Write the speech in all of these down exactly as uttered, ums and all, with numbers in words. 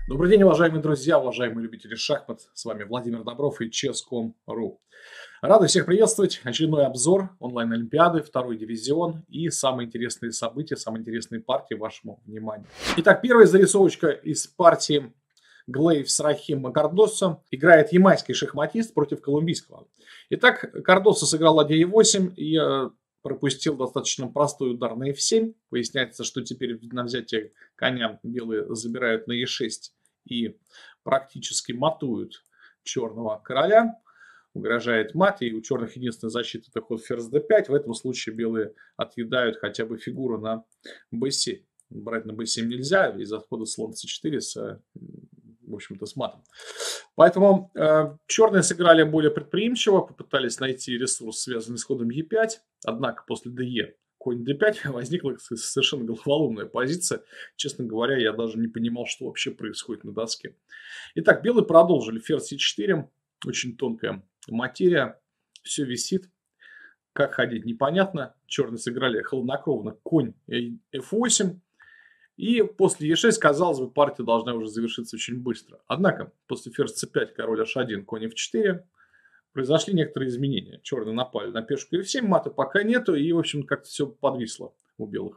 Добрый день, уважаемые друзья, уважаемые любители шахмат. С вами Владимир Добров и чес точка ком точка ру. Рады всех приветствовать. Очередной обзор онлайн-олимпиады, второй дивизион и самые интересные события, самые интересные партии вашему вниманию. Итак, первая зарисовочка из партии Глейв с Рахим Кардоссо. Играет ямайский шахматист против колумбийского. Итак, Кардоссо сыграл ладья е восемь и э, пропустил достаточно простой удар на эф семь. Выясняется, что теперь на взятие коня белые забирают на е шесть и практически матуют черного короля. Угрожает мат, и у черных единственная защита — это ход ферзь дэ пять. В этом случае белые отъедают хотя бы фигуру на бэ семь. Брать на бэ семь нельзя из-за хода слон цэ четыре с, в общем-то, с матом. Поэтому э, черные сыграли более предприимчиво, попытались найти ресурс, связанный с ходом е пять. Однако после дэ конь дэ пять возникла совершенно головоломная позиция. Честно говоря, я даже не понимал, что вообще происходит на доске. Итак, белые продолжили ферзь е четыре. Очень тонкая материя. Все висит. Как ходить, непонятно. Черные сыграли хладнокровно конь эф восемь. И после е шесть, казалось бы, партия должна уже завершиться очень быстро. Однако, после ферзь цэ пять, король аш один, конь эф четыре, произошли некоторые изменения. Черные напали на пешку эф семь, мата пока нету, и, в общем, как-то все подвисло у белых.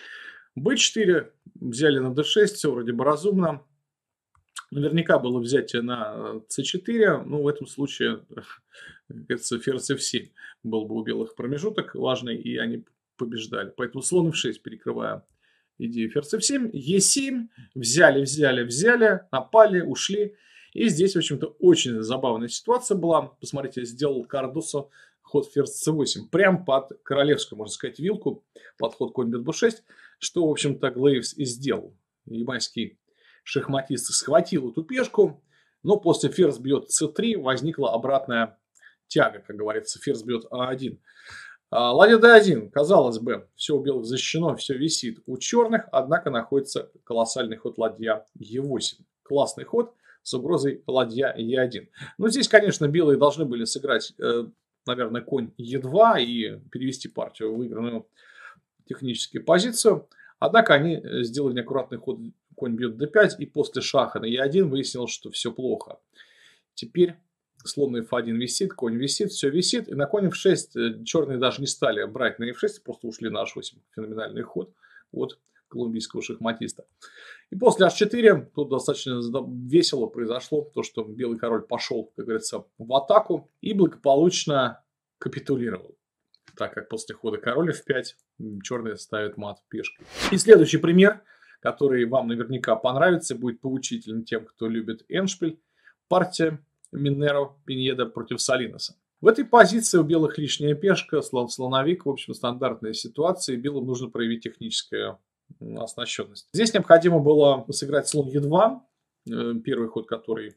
бэ четыре взяли на дэ шесть, все вроде бы разумно. Наверняка было взятие на цэ четыре, ну, в этом случае, кажется, ферзь эф семь был бы у белых промежуток важный, и они побеждали. Поэтому слон эф шесть, перекрывая идею ферзь эф семь, е семь, взяли, взяли, взяли, напали, ушли. И здесь, в общем-то, очень забавная ситуация была. Посмотрите, сделал Кардоссо ход ферзь цэ восемь. Прям под королевскую, можно сказать, вилку. Под ход конь бэ шесть. Что, в общем-то, Глейвс и сделал. Ямайский шахматист схватил эту пешку. Но после ферзь бьет цэ три возникла обратная тяга, как говорится. Ферзь бьет а один. Ладья дэ один, казалось бы, все у белых защищено, все висит у черных, однако находится колоссальный ход ладья е восемь. Классный ход с угрозой ладья е один. Но здесь, конечно, белые должны были сыграть, наверное, конь е два и перевести партию в выигранную техническую позицию. Однако они сделали неаккуратный ход, конь бьет дэ пять, и после шаха на е один выяснилось, что все плохо. Теперь слон эф один висит, конь висит, все висит. И на конь эф шесть черные даже не стали брать на эф шесть, просто ушли на аш восемь. Феноменальный ход от колумбийского шахматиста. И после аш четыре тут достаточно весело произошло то, что белый король пошел, как говорится, в атаку и благополучно капитулировал. Так как после хода король эф пять черные ставят мат пешкой. И следующий пример, который вам наверняка понравится, будет поучительным тем, кто любит эндшпиль. Партия Минеро Пиньеда против Салиноса. В этой позиции у белых лишняя пешка, слон слоновик, в общем, стандартная ситуация, и белым нужно проявить техническую оснащенность. Здесь необходимо было сыграть слон е два, первый ход, который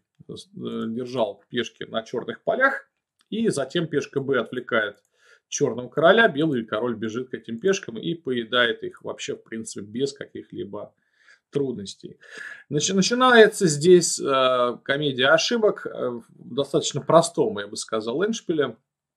держал пешки на черных полях, и затем пешка бэ отвлекает черного короля, белый король бежит к этим пешкам и поедает их вообще, в принципе, без каких-либо трудностей. Начинается здесь э, комедия ошибок, э, достаточно простом, я бы сказал, эндшпиле.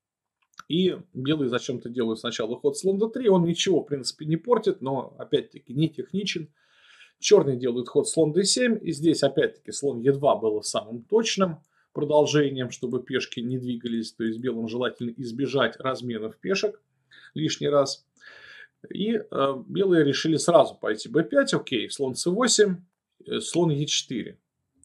И белые зачем-то делают сначала ход слон дэ три, он ничего, в принципе, не портит, но, опять-таки, не техничен. Черные делают ход слон дэ семь, и здесь, опять-таки, слон е два было самым точным продолжением, чтобы пешки не двигались, то есть белым желательно избежать разменов пешек лишний раз. И э, белые решили сразу пойти бэ пять, окей, слон цэ восемь, э, слон е четыре,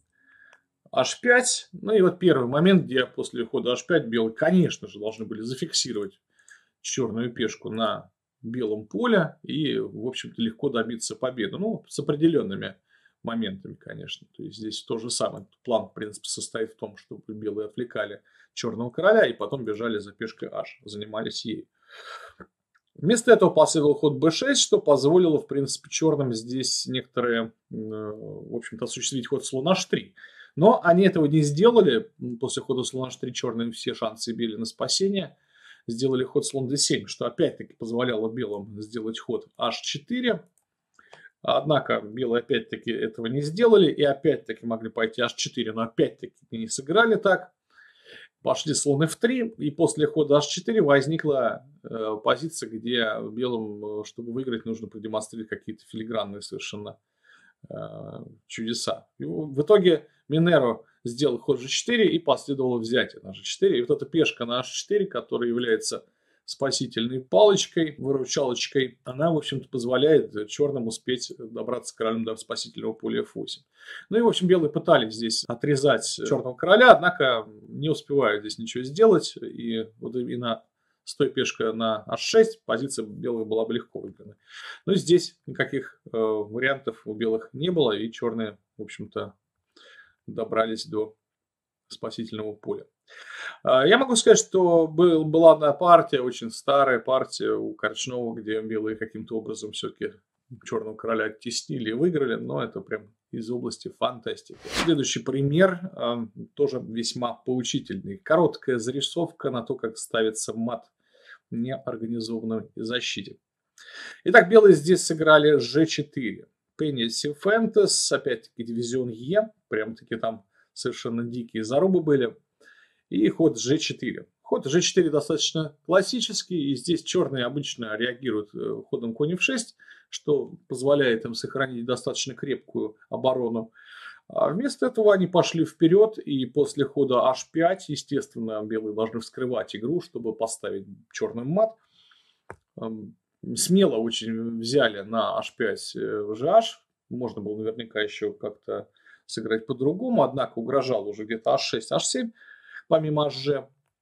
аш пять. Ну и вот первый момент, где после хода аш пять белые, конечно же, должны были зафиксировать черную пешку на белом поле и, в общем-то, легко добиться победы. Ну, с определенными моментами, конечно. То есть здесь то же самое. План, в принципе, состоит в том, чтобы белые отвлекали черного короля и потом бежали за пешкой h, занимались ей. Вместо этого последовал ход бэ шесть, что позволило, в принципе, черным здесь некоторые, в общем-то, осуществить ход слон аш три. Но они этого не сделали. После хода слон аш три черные все шансы имели на спасение. Сделали ход слон дэ семь, что опять-таки позволяло белым сделать ход аш четыре. Однако белые опять-таки этого не сделали. И опять-таки могли пойти аш четыре, но опять-таки не сыграли так. Пошли слон эф три, и после хода аш четыре возникла э, позиция, где белым, чтобы выиграть, нужно продемонстрировать какие-то филигранные совершенно э, чудеса. И в итоге Минеро сделал ход жэ четыре и последовало взятие на жэ четыре. И вот эта пешка на аш четыре, которая является спасительной палочкой, выручалочкой, она, в общем-то, позволяет черным успеть добраться к королям до спасительного поля эф восемь. Ну и, в общем, белые пытались здесь отрезать черного короля, однако не успевают здесь ничего сделать. И вот именно с той пешкой на аш шесть позиция белых была бы легко выиграна. Но здесь никаких э, вариантов у белых не было, и черные, в общем-то, добрались до спасительного поля. Я могу сказать, что был, была одна партия, очень старая партия у Корчнова, где белые каким-то образом все-таки черного короля оттеснили и выиграли, но это прям из области фантастики. Следующий пример тоже весьма поучительный. Короткая зарисовка на то, как ставится мат в неорганизованной защите. Итак, белые здесь сыграли жэ четыре. Пенни Сифентес, опять-таки дивизион Е, прям-таки там совершенно дикие зарубы были. И ход жэ четыре. Ход жэ четыре достаточно классический, и здесь черные обычно реагируют ходом конь эф шесть, что позволяет им сохранить достаточно крепкую оборону. А вместо этого они пошли вперед, и после хода аш пять, естественно, белые должны вскрывать игру, чтобы поставить черным мат. Смело очень взяли на аш пять жэ аш. Можно было наверняка еще как-то сыграть по-другому, однако угрожал уже где-то аш шесть, аш семь, помимо аш.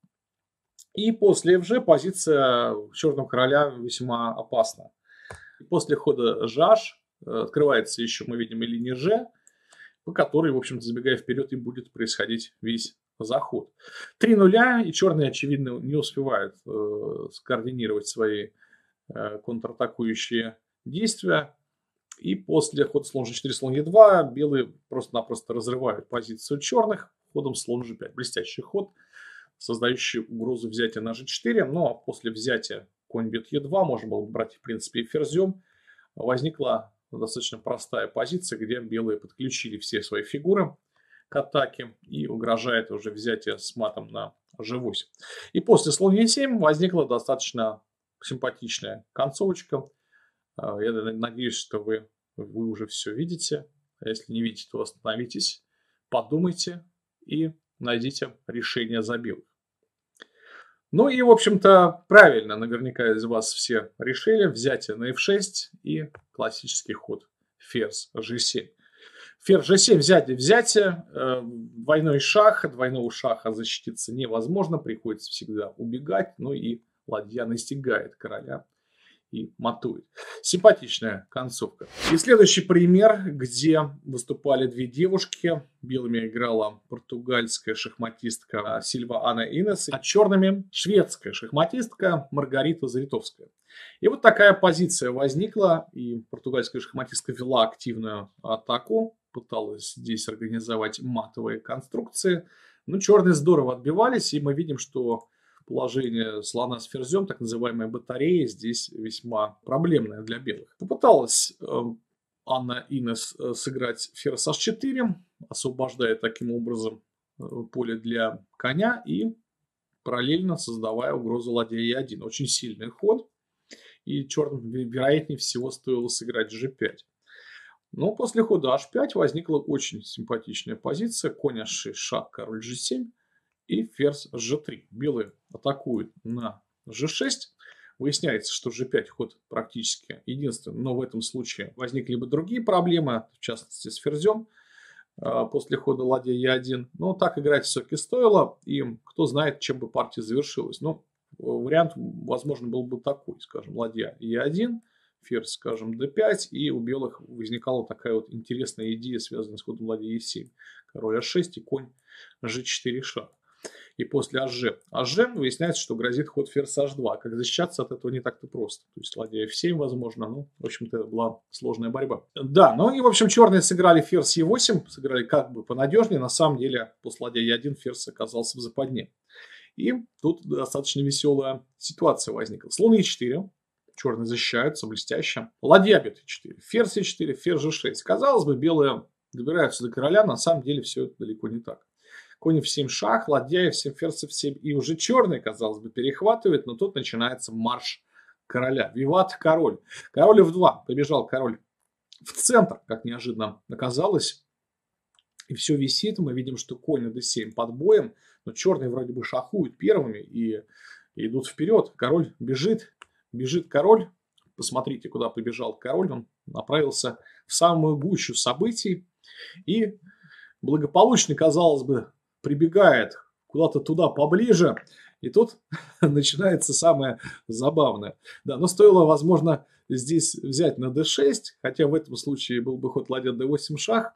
И после эф жэ позиция черного короля весьма опасна. После хода жэ аш открывается еще, мы видим, и линия Ж, по которой, в общем-то, забегая вперед, и будет происходить весь заход. Три нуля, и черные, очевидно, не успевают э, скоординировать свои э, контратакующие действия. И после хода слон жэ четыре, слон е два белые просто-напросто разрывают позицию черных ходом слон жэ пять. Блестящий ход, создающий угрозу взятия на жэ четыре. Ну а после взятия конь бьет е два, можно было брать в принципе и ферзем. Возникла достаточно простая позиция, где белые подключили все свои фигуры к атаке и угрожает уже взятие с матом на жэ восемь. И после слон е семь возникла достаточно симпатичная концовочка. Я надеюсь, что вы, вы уже все видите. А если не видите, то остановитесь, подумайте и найдите решение за белых. Ну и, в общем-то, правильно, наверняка из вас все решили. Взятие на эф шесть и классический ход ферзь жэ семь. Ферзь жэ семь, взятие, взятие, э, двойной шах, двойного шаха защититься невозможно, приходится всегда убегать, ну и ладья настигает короля и матует. Симпатичная концовка. И следующий пример, где выступали две девушки. Белыми играла португальская шахматистка Сильва Анна Инес, а черными шведская шахматистка Маргарита Заритовская. И вот такая позиция возникла, и португальская шахматистка вела активную атаку, пыталась здесь организовать матовые конструкции. Но черные здорово отбивались, и мы видим, что положение слона с ферзем, так называемая батарея, здесь весьма проблемная для белых. Попыталась э, Анна Инес э, сыграть ферзь аш четыре, освобождая таким образом э, поле для коня и параллельно создавая угрозу ладья е один. Очень сильный ход, и черным, вероятнее всего, стоило сыграть жэ пять. Но после хода аш пять возникла очень симпатичная позиция. Конь аш шесть, шах, король жэ семь. И ферзь жэ три. Белые атакуют на жэ шесть. Выясняется, что жэ пять ход практически единственный. Но в этом случае возникли бы другие проблемы, в частности с ферзем после хода ладья е один. Но так играть все-таки стоило. И кто знает, чем бы партия завершилась. Но вариант, возможно, был бы такой. Скажем, ладья е один, ферзь, скажем, дэ пять. И у белых возникала такая вот интересная идея, связанная с ходом ладья е семь. Король аш шесть и конь жэ четыре шах. И после аш. аш выясняется, что грозит ход ферзь аш два. Как защищаться от этого не так-то просто. То есть ладья эф семь, возможно. Ну, в общем-то, это была сложная борьба. Да, ну и, в общем, черные сыграли ферзь е восемь. Сыграли как бы понадежнее. На самом деле, после ладья е один ферзь оказался в западне. И тут достаточно веселая ситуация возникла. Слон е четыре. Черные защищаются блестяще. Ладья бьет е четыре. Ферзь е четыре, ферзь жэ шесть. Казалось бы, белые добираются до короля. На самом деле, все это далеко не так. Конь эф семь шах, ладья эф семь, ферзь эф семь. И уже черный, казалось бы, перехватывает, но тут начинается марш короля. Виват король. Король эф два. Побежал король в центр, как неожиданно оказалось. И все висит, мы видим, что конь на дэ семь под боем, но черные вроде бы шахуют первыми и, и идут вперед. Король бежит, бежит король. Посмотрите, куда побежал король. Он направился в самую гущу событий и благополучно, казалось бы, прибегает куда-то туда поближе. И тут начинается самое забавное. Да, но стоило, возможно, здесь взять на дэ шесть, хотя в этом случае был бы ход ладья дэ восемь шах,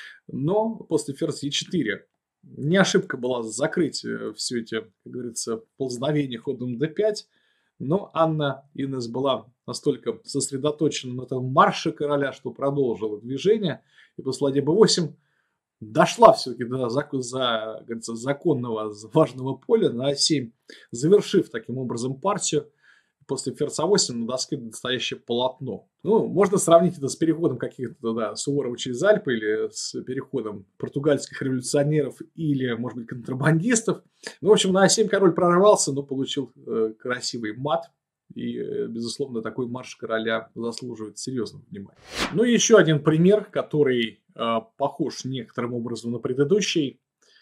но после ферзь е четыре не ошибка была закрыть все эти, как говорится, ползновения ходом дэ пять, но Анна Инес была настолько сосредоточена на этом марше короля, что продолжила движение, и после ладья бэ восемь дошла все-таки до за, за, говорится, законного, важного поля на а семь, завершив таким образом партию. После ферзь а восемь на доске настоящее полотно. Ну, можно сравнить это с переходом каких-то, да, Суворова через Альпы или с переходом португальских революционеров или, может быть, контрабандистов. Ну, в общем, на а семь король прорвался, но получил э, красивый мат. И, э, безусловно, такой марш короля заслуживает серьезного внимания. Ну и еще один пример, который э, похож некоторым образом на предыдущий.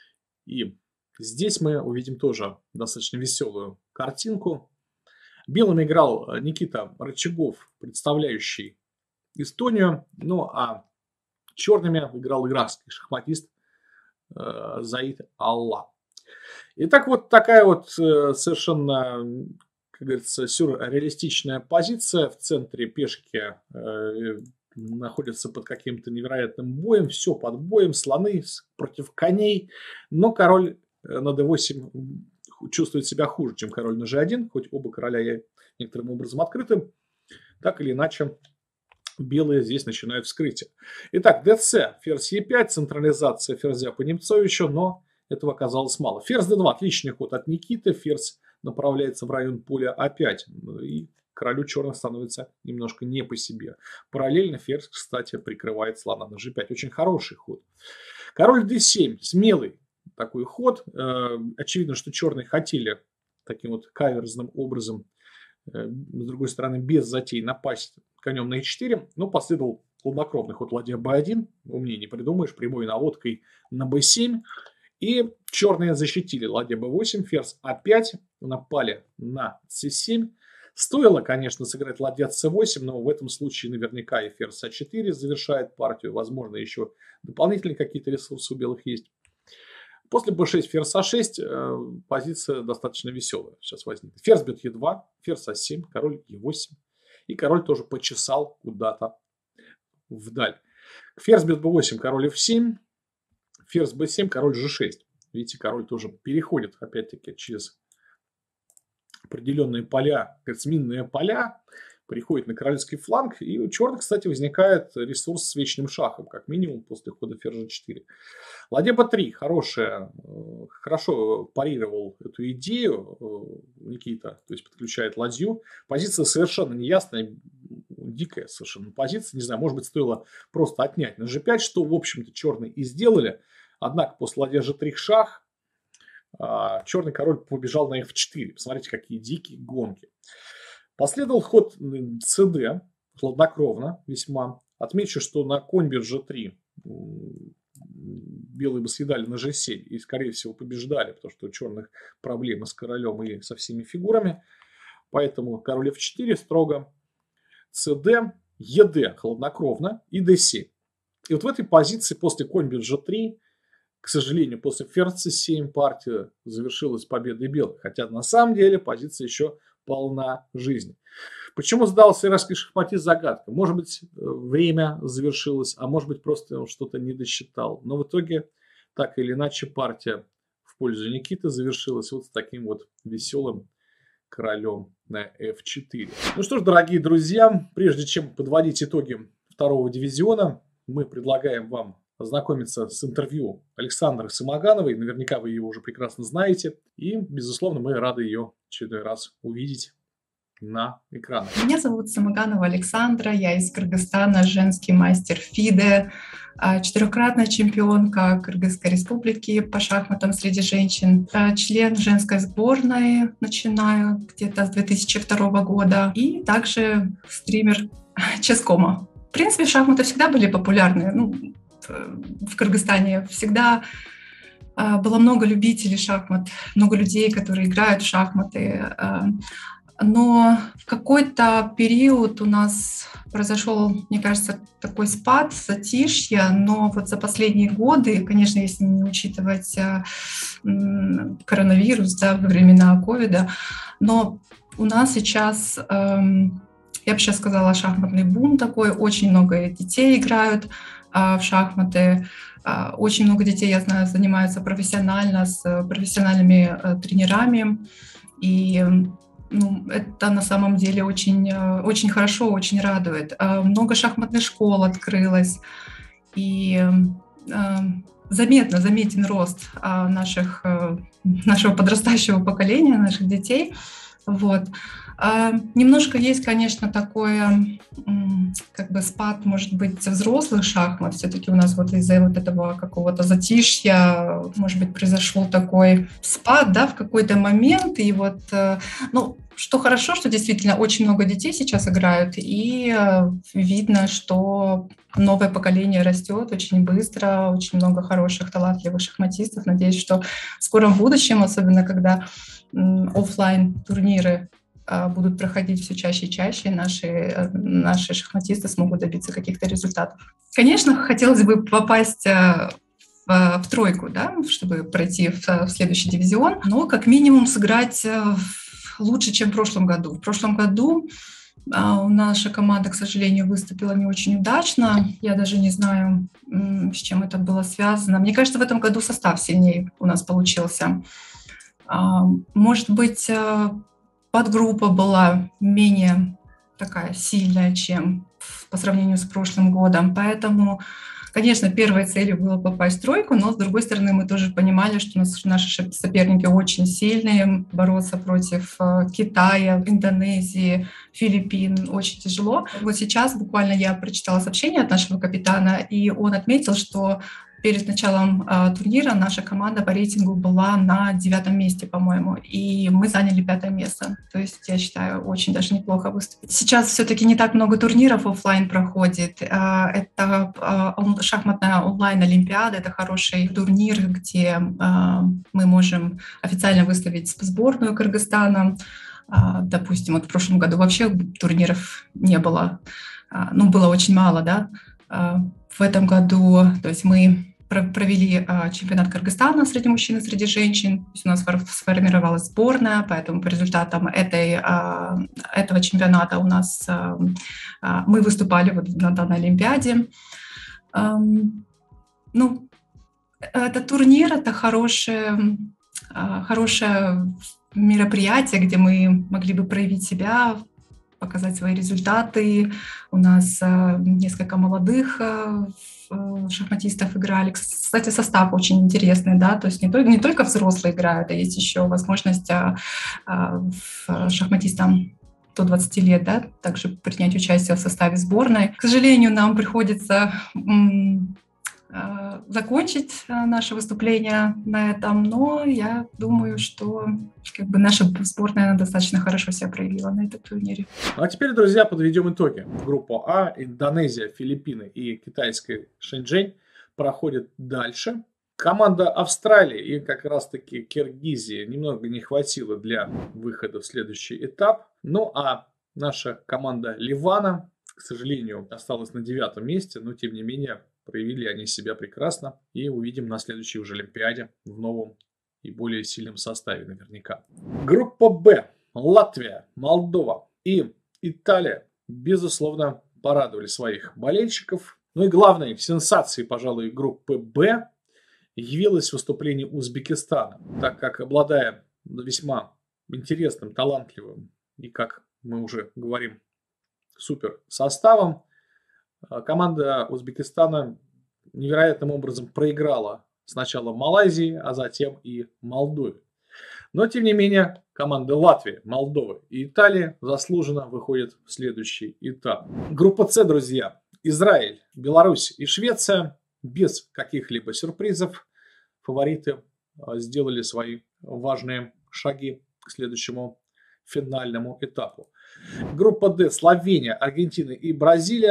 И здесь мы увидим тоже достаточно веселую картинку. Белым играл Никита Рычагов, представляющий Эстонию, ну а черными играл иракский шахматист э, Заид Алла. Итак, вот такая вот э, совершенно, как говорится, сюрреалистичная позиция. В центре пешки э, находится под каким-то невероятным боем, все под боем, слоны против коней, но король на дэ восемь чувствует себя хуже, чем король на же один, хоть оба короля некоторым образом открыты. Так или иначе, белые здесь начинают вскрытие. Итак, дэ цэ, ферзь е пять, централизация ферзя по Немцовичу, но этого оказалось мало. Ферзь дэ два, отличный ход от Никиты, ферзь направляется в район поля а пять, и королю черных становится немножко не по себе. Параллельно ферзь, кстати, прикрывает слона на же пять, очень хороший ход. Король дэ семь, смелый такой ход. Очевидно, что черные хотели таким вот каверзным образом, с другой стороны, без затей напасть конем на е четыре, но последовал хладнокровный ход ладья бэ один, умнее не придумаешь, прямой наводкой на бэ семь, и черные защитили ладья бэ восемь, ферзь а пять, напали на цэ семь. Стоило, конечно, сыграть ладья цэ восемь, но в этом случае наверняка и ферзь а четыре завершает партию, возможно, еще дополнительные какие-то ресурсы у белых есть. После бэ шесть, ферзь а шесть, э, позиция достаточно веселая сейчас возникнет. Ферзь бьет е два, ферзь а семь, король е восемь. И король тоже почесал куда-то вдаль. Ферзь бьет бэ восемь, король эф семь, ферзь бэ семь, король же шесть. Видите, король тоже переходит, опять-таки, через определенные поля, минные поля, приходит на королевский фланг, и у черных, кстати, возникает ресурс с вечным шахом, как минимум, после хода ферзь же четыре. Ладья бэ три, хорошая, хорошо парировал эту идею Никита, то есть подключает ладью. Позиция совершенно неясная, дикая совершенно позиция, не знаю, может быть, стоило просто отнять на же пять, что, в общем-то, черные и сделали. Однако после ладья же три шах черный король побежал на эф четыре. Посмотрите, какие дикие гонки. Последовал ход цэ дэ, хладнокровно весьма. Отмечу, что на конь бьет же три белые бы съедали на же семь и, скорее всего, побеждали, потому что у черных проблемы с королем и со всеми фигурами. Поэтому король эф четыре строго, цэ дэ, е дэ хладнокровно и дэ семь. И вот в этой позиции после конь бьет же три, к сожалению, после ферзь цэ семь партия завершилась победой белых. Хотя на самом деле позиция еще полна жизни. Почему сдался иракский шахматист, загадка. Может быть, время завершилось, а может быть, просто он что-то не досчитал. Но в итоге, так или иначе, партия в пользу Никиты завершилась вот с таким вот веселым королем на эф четыре. Ну что ж, дорогие друзья, прежде чем подводить итоги второго дивизиона, мы предлагаем вам ознакомиться с интервью Александры Самогановой. Наверняка вы ее уже прекрасно знаете. И, безусловно, мы рады ее в очередной раз увидеть на экранах. Меня зовут Самоганова Александра, я из Кыргызстана, женский мастер ФИДЕ, четырехкратная чемпионка Кыргызской республики по шахматам среди женщин, член женской сборной, начинаю где-то с две тысячи второго года, и также стример Ческома. В принципе, шахматы всегда были популярны. Ну, в Кыргызстане всегда было много любителей шахмат, много людей, которые играют в шахматы. Но в какой-то период у нас произошел, мне кажется, такой спад, затишье, но вот за последние годы, конечно, если не учитывать коронавирус, да, во времена ковида, но у нас сейчас, я бы сейчас сказала, шахматный бум такой, очень много детей играют в шахматы, очень много детей, я знаю, занимаются профессионально с профессиональными тренерами, и ну, это на самом деле очень, очень хорошо, очень радует. Много шахматных школ открылось, и заметно, заметен рост наших, нашего подрастающего поколения, наших детей. Вот. Немножко есть, конечно, такое, как бы спад, может быть, взрослых шахмат. Все-таки у нас вот из-за вот этого какого-то затишья, может быть, произошел такой спад, да, в какой-то момент. И вот, ну, что хорошо, что действительно очень много детей сейчас играют, и видно, что новое поколение растет очень быстро, очень много хороших, талантливых шахматистов. Надеюсь, что в скором будущем, особенно когда офлайн турниры будут проходить все чаще и чаще, наши, наши шахматисты смогут добиться каких-то результатов. Конечно, хотелось бы попасть в, в тройку, да, чтобы пройти в, в следующий дивизион, но как минимум сыграть лучше, чем в прошлом году. В прошлом году наша команда, к сожалению, выступила не очень удачно. Я даже не знаю, с чем это было связано. Мне кажется, в этом году состав сильнее у нас получился. Может быть, подгруппа была менее такая сильная, чем по сравнению с прошлым годом. Поэтому, конечно, первой целью было попасть в тройку, но, с другой стороны, мы тоже понимали, что наши соперники очень сильные. Бороться против Китая, Индонезии, Филиппин очень тяжело. Вот сейчас буквально я прочитала сообщение от нашего капитана, и он отметил, что перед началом э, турнира наша команда по рейтингу была на девятом месте, по-моему, и мы заняли пятое место. То есть, я считаю, очень даже неплохо выступили. Сейчас все-таки не так много турниров офлайн проходит. Э, это э, шахматная онлайн-олимпиада, это хороший турнир, где э, мы можем официально выставить сборную Кыргызстана. Э, допустим, вот в прошлом году вообще турниров не было, э, ну, было очень мало, да. Э, в этом году, то есть мы провели чемпионат Кыргызстана среди мужчин и среди женщин. То есть у нас сформировалась сборная, поэтому по результатам этой, этого чемпионата у нас мы выступали вот на данной олимпиаде. Ну, это турнир, это хорошее, хорошее мероприятие, где мы могли бы проявить себя, показать свои результаты. У нас несколько молодых шахматистов играли. Кстати, состав очень интересный, да, то есть не только, не только взрослые играют, а есть еще возможность а, а, шахматистам до двадцати лет, да, также принять участие в составе сборной. К сожалению, нам приходится м, а, закончить наше выступление на этом, но я думаю, что как бы наша сборная достаточно хорошо себя проявила на этом турнире. А теперь, друзья, подведем итоги. Группа А, Индонезия, Филиппины и китайская Шэньчжэнь проходит дальше. Команда Австралии и как раз-таки Киргизии немного не хватило для выхода в следующий этап. Ну а наша команда Ливана, к сожалению, осталась на девятом месте, но тем не менее проявили они себя прекрасно. И увидим на следующей уже Олимпиаде в новом и более сильном составе наверняка. Группа Б. Латвия, Молдова и Италия, безусловно, порадовали своих болельщиков. Ну и главной сенсацией, пожалуй, группы Б явилось выступление Узбекистана, так как, обладая весьма интересным, талантливым и, как мы уже говорим, супер составом, команда Узбекистана невероятным образом проиграла сначала Малайзии, а затем и Молдове. Но, тем не менее, команды Латвии, Молдовы и Италии заслуженно выходят в следующий этап. Группа С, друзья. Израиль, Беларусь и Швеция без каких-либо сюрпризов. Фавориты сделали свои важные шаги к следующему финальному этапу. Группа Д. Словения, Аргентина и Бразилия.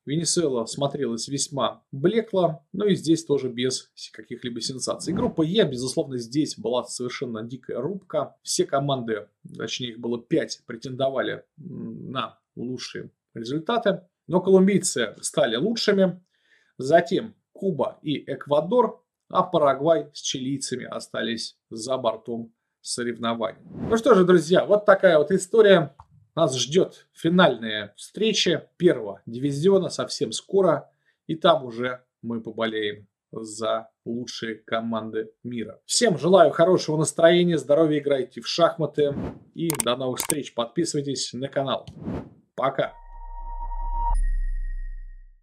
Венесуэла смотрелась весьма блекло, но и здесь тоже без каких-либо сенсаций. Группа Е, безусловно, здесь была совершенно дикая рубка. Все команды, точнее их было пять, претендовали на лучшие результаты. Но колумбийцы стали лучшими. Затем Куба и Эквадор, а Парагвай с чилийцами остались за бортом соревнований. Ну что же, друзья, вот такая вот история. Нас ждет финальная встреча первого дивизиона совсем скоро. И там уже мы поболеем за лучшие команды мира. Всем желаю хорошего настроения, здоровья, играйте в шахматы. И до новых встреч. Подписывайтесь на канал. Пока.